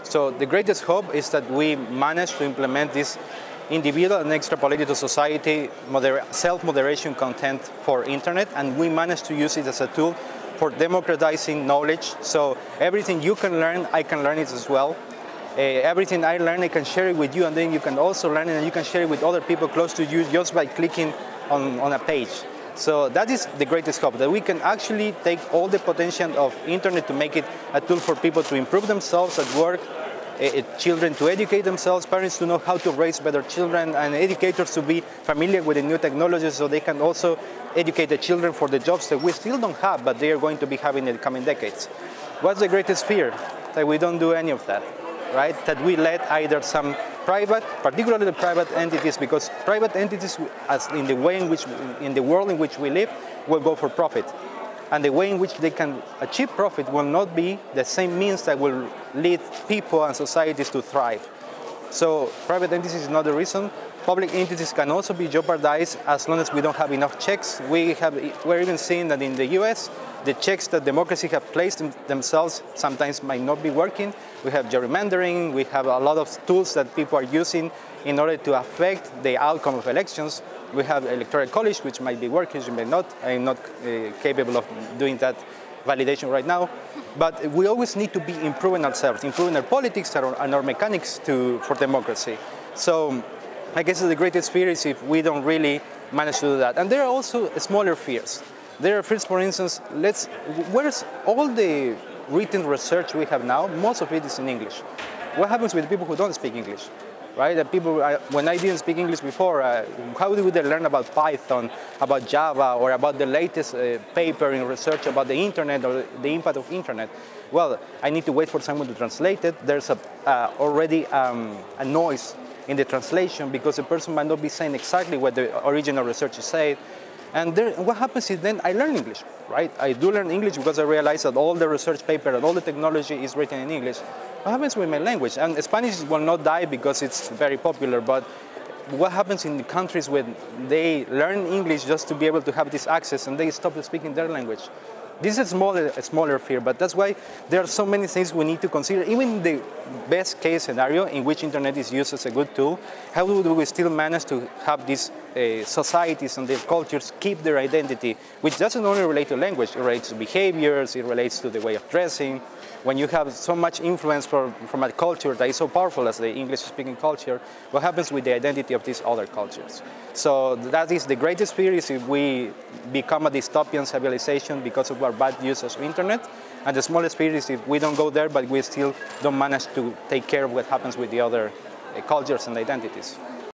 So the greatest hope is that we manage to implement this individual and extrapolated to society self-moderation content for internet, and we manage to use it as a tool for democratizing knowledge. So everything you can learn, I can learn it as well. Everything I learn, I can share it with you, and then you can also learn it and you can share it with other people close to you just by clicking on a page. So that is the greatest hope, that we can actually take all the potential of internet to make it a tool for people to improve themselves at work, children to educate themselves, parents to know how to raise better children, and educators to be familiar with the new technologies so they can also educate the children for the jobs that we still don't have, but they are going to be having in the coming decades. What's the greatest fear? That we don't do any of that, right? That we let either some private, particularly the private entities, because private entities, as in the way in which, in the world in which we live, will go for profit. And the way in which they can achieve profit will not be the same means that will lead people and societies to thrive. So private entities is not the reason. Public entities can also be jeopardized as long as we don't have enough checks. We're even seeing that in the US, the checks that democracy have placed themselves sometimes might not be working. We have gerrymandering, we have a lot of tools that people are using in order to affect the outcome of elections. We have electoral college, which might be working, which may not. I'm not capable of doing that validation right now. But we always need to be improving ourselves, improving our politics and our mechanics for democracy. So I guess the greatest fear is if we don't really manage to do that. And there are also smaller fears. There are fears, for instance, where's all the written research we have now? Most of it is in English. What happens with people who don't speak English? Right? That people, when I didn't speak English before, how would they learn about Python, about Java, or about the latest paper in research about the internet or the impact of internet? Well, I need to wait for someone to translate it. There's already a noise in the translation because the person might not be saying exactly what the original research is saying. And what happens is then I learn English, right? I do learn English because I realize that all the research paper and all the technology is written in English. What happens with my language? And Spanish will not die because it's very popular, but what happens in the countries where they learn English just to be able to have this access and they stop speaking their language? This is a smaller fear, but that's why there are so many things we need to consider. Even in the best case scenario in which internet is used as a good tool, how do we still manage to have these societies and their cultures keep their identity, which doesn't only relate to language, it relates to behaviors, it relates to the way of dressing. When you have so much influence from a culture that is so powerful as the English-speaking culture, what happens with the identity of these other cultures? So that is the greatest fear, is if we become a dystopian civilization because of our bad use of internet. And the smallest fear is if we don't go there, but we still don't manage to take care of what happens with the other cultures and identities.